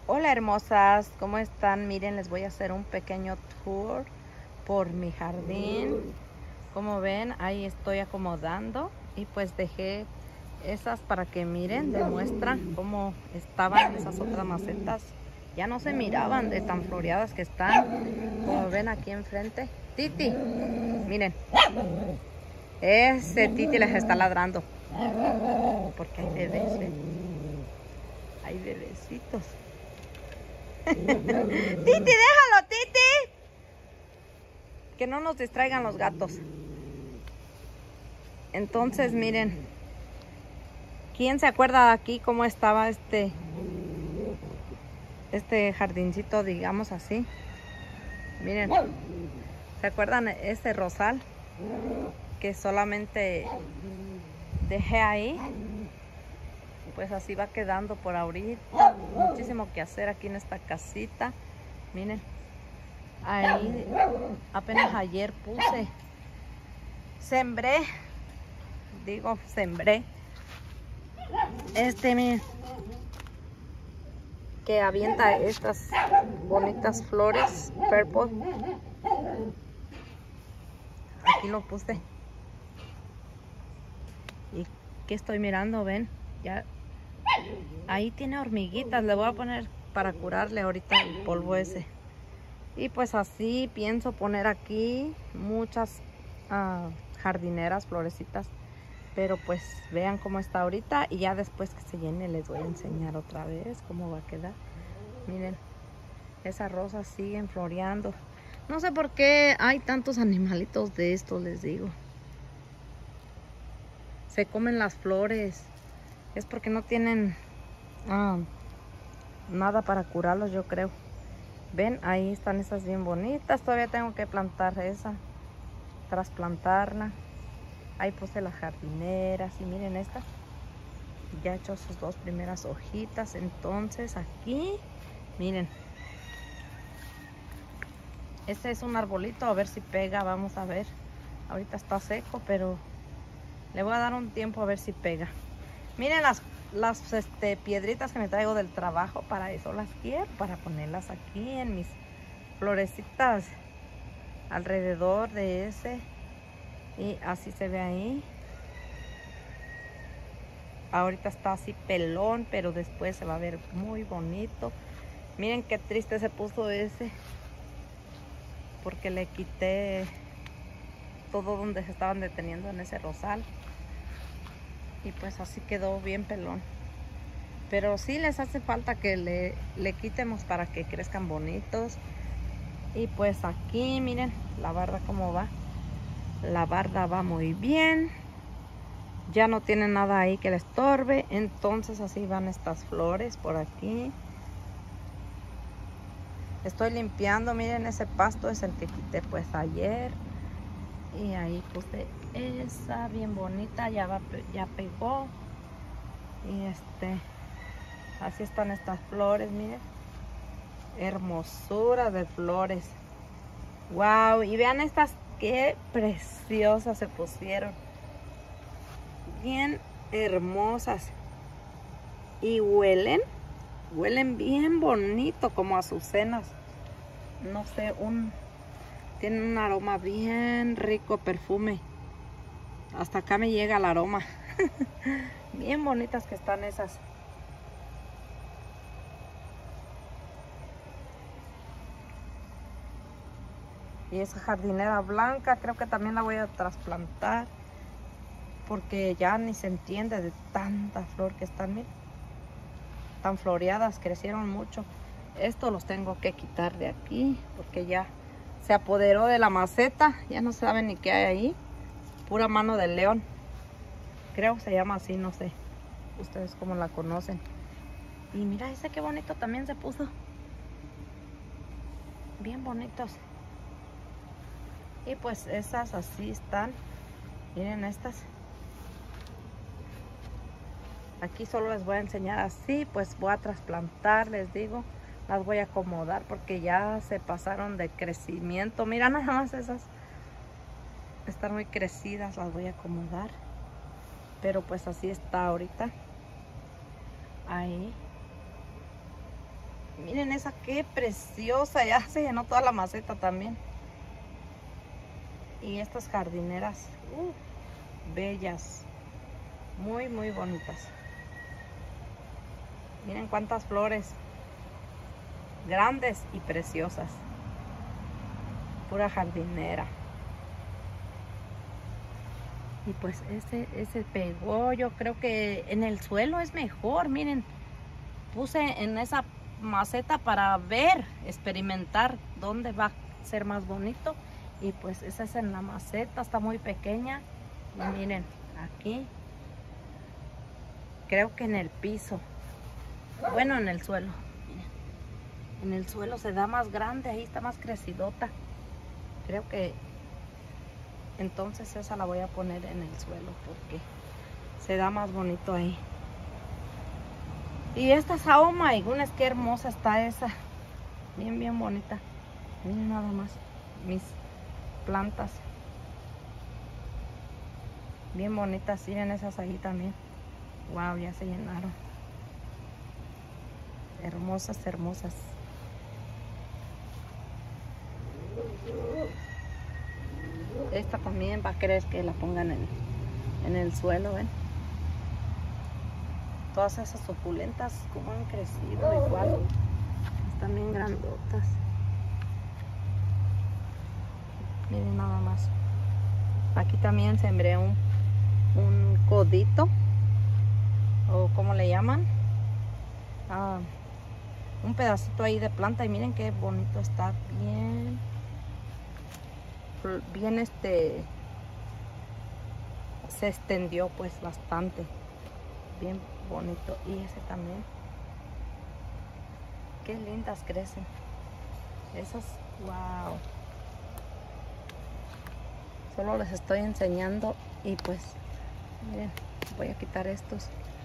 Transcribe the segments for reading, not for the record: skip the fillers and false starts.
Hola hermosas, ¿cómo están? Miren, les voy a hacer un pequeño tour por mi jardín. Como ven, ahí estoy acomodando y pues dejé esas para que miren, demuestran cómo estaban esas otras macetas. Ya no se miraban de tan floreadas que están. Como ven aquí enfrente. Titi, miren, ese Titi les está ladrando porque hay bebés, ¿ven? Hay bebecitos. Titi, déjalo, Titi. Que no nos distraigan los gatos. Entonces, miren. ¿Quién se acuerda de aquí cómo estaba este jardincito, digamos así? Miren. ¿Se acuerdan ese rosal? Que solamente dejé ahí. Pues así va quedando por ahorita. Muchísimo que hacer aquí en esta casita. Miren. Ahí apenas ayer sembré miren, que avienta estas bonitas flores purple. Aquí lo puse. ¿Y qué estoy mirando? Ven, ya ahí tiene hormiguitas. Le voy a poner para curarle ahorita el polvo ese. Y pues así pienso poner aquí muchas jardineras, florecitas. Pero pues vean cómo está ahorita y ya después que se llene les voy a enseñar otra vez cómo va a quedar. Miren, esas rosas siguen floreando. No sé por qué hay tantos animalitos de estos, les digo. Se comen las flores. Es porque no tienen nada para curarlos, yo creo. Ven, ahí están esas bien bonitas. Todavía tengo que plantar esa, trasplantarla. Ahí puse las jardineras y miren esta. Ya he hecho sus dos primeras hojitas. Entonces aquí, miren. Este es un arbolito, a ver si pega, vamos a ver. Ahorita está seco, pero le voy a dar un tiempo a ver si pega. Miren las piedritas que me traigo del trabajo, para eso las quiero, para ponerlas aquí en mis florecitas alrededor de ese. Y así se ve ahí. Ahorita está así pelón, pero después se va a ver muy bonito. Miren qué triste se puso ese, porque le quité todo donde se estaban deteniendo en ese rosal. Y pues así quedó bien pelón. Pero sí les hace falta que le quitemos para que crezcan bonitos. Y pues aquí miren la barda cómo va. La barda va muy bien. Ya no tiene nada ahí que le estorbe. Entonces así van estas flores por aquí. Estoy limpiando, miren ese pasto es el que quité pues ayer. Y ahí puse esa bien bonita, ya pegó. Y así están estas flores, miren. Hermosura de flores. Wow, y vean estas qué preciosas se pusieron. Bien hermosas. Y huelen bien bonito, como azucenas. No sé, tienen un aroma bien rico, perfume. Hasta acá me llega el aroma. Bien bonitas que están esas. Y esa jardinera blanca creo que también la voy a trasplantar, porque ya ni se entiende de tanta flor que están, miren. Tan floreadas, crecieron mucho. Estos los tengo que quitar de aquí porque ya se apoderó de la maceta. Ya no saben ni qué hay ahí. Pura mano de león. Creo que se llama así, no sé. Ustedes cómo la conocen. Y mira ese qué bonito también se puso. Bien bonitos. Y pues esas así están. Miren estas. Aquí solo les voy a enseñar así. Pues voy a trasplantar, les digo. Las voy a acomodar porque ya se pasaron de crecimiento. Mira nada más esas. Están muy crecidas, las voy a acomodar. Pero pues así está ahorita. Ahí. Miren esa, qué preciosa. Ya se llenó toda la maceta también. Y estas jardineras, bellas. Muy, muy bonitas. Miren cuántas flores. Grandes y preciosas. Pura jardinera. Y pues ese pegó. Yo creo que en el suelo es mejor. Miren, puse en esa maceta para ver, experimentar dónde va a ser más bonito. Y pues esa es en la maceta, está muy pequeña. Y miren, aquí, creo que en el piso, bueno, en el suelo. Miren, en el suelo se da más grande, ahí está más crecidota. Creo que entonces esa la voy a poner en el suelo porque se da más bonito ahí. Y esta es, oh my goodness, qué hermosa está esa. Bien, bien bonita. Miren nada más mis plantas. Bien bonitas. Miren esas ahí también. Wow, ya se llenaron. Hermosas, hermosas. Esta también va a querer que la pongan en el suelo, ¿ven? Todas esas suculentas como han crecido igual. Están bien grandotas. Miren nada más. Aquí también sembré un codito. O como le llaman. Un pedacito ahí de planta. Y miren qué bonito está. Bien. Bien se extendió pues bastante. Bien bonito. Y ese también. Qué lindas crecen. Esas, wow. Solo les estoy enseñando. Y pues, miren, voy a quitar estos.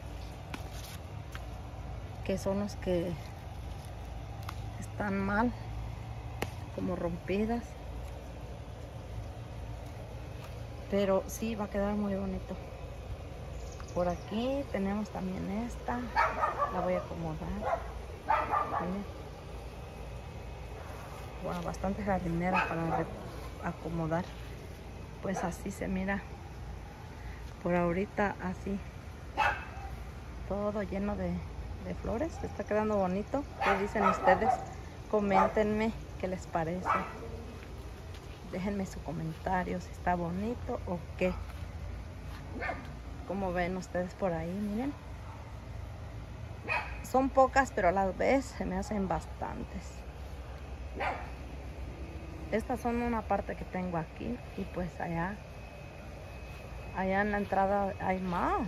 Que son los que están mal. Como rompidas. Pero sí, va a quedar muy bonito. Por aquí tenemos también esta. La voy a acomodar. Miren. Wow, bastante jardinera para acomodar. Pues así se mira. Por ahorita así. Todo lleno de flores. Está quedando bonito. ¿Qué dicen ustedes? Coméntenme qué les parece. Déjenme su comentario si está bonito o qué. Como ven ustedes por ahí, miren. Son pocas, pero a la vez se me hacen bastantes. Estas son una parte que tengo aquí. Y pues allá en la entrada hay más.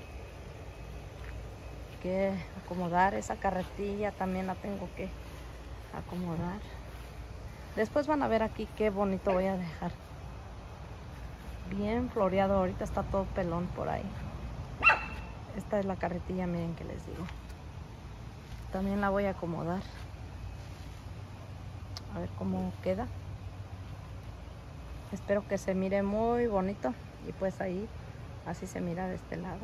Que acomodar. Esa carretilla también la tengo que acomodar. Después van a ver aquí qué bonito voy a dejar. Bien floreado. Ahorita está todo pelón por ahí. Esta es la carretilla, miren que les digo. También la voy a acomodar. A ver cómo queda. Espero que se mire muy bonito. Y pues ahí, así se mira de este lado.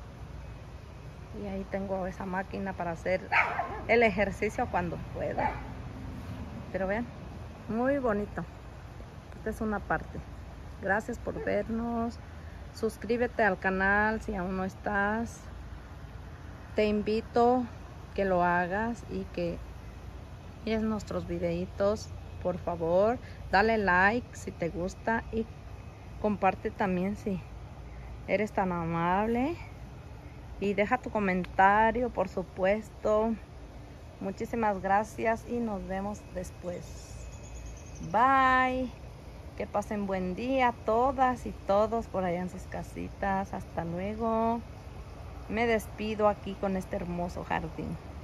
Y ahí tengo esa máquina para hacer el ejercicio cuando pueda. Pero vean, muy bonito. Esta es una parte. Gracias por vernos. Suscríbete al canal si aún no estás. Te invito que lo hagas y que mires nuestros videitos. Por favor, dale like si te gusta y comparte también si eres tan amable. Y deja tu comentario, por supuesto. Muchísimas gracias y nos vemos después. Bye. Que pasen buen día todas y todos por allá en sus casitas. Hasta luego. Me despido aquí con este hermoso jardín.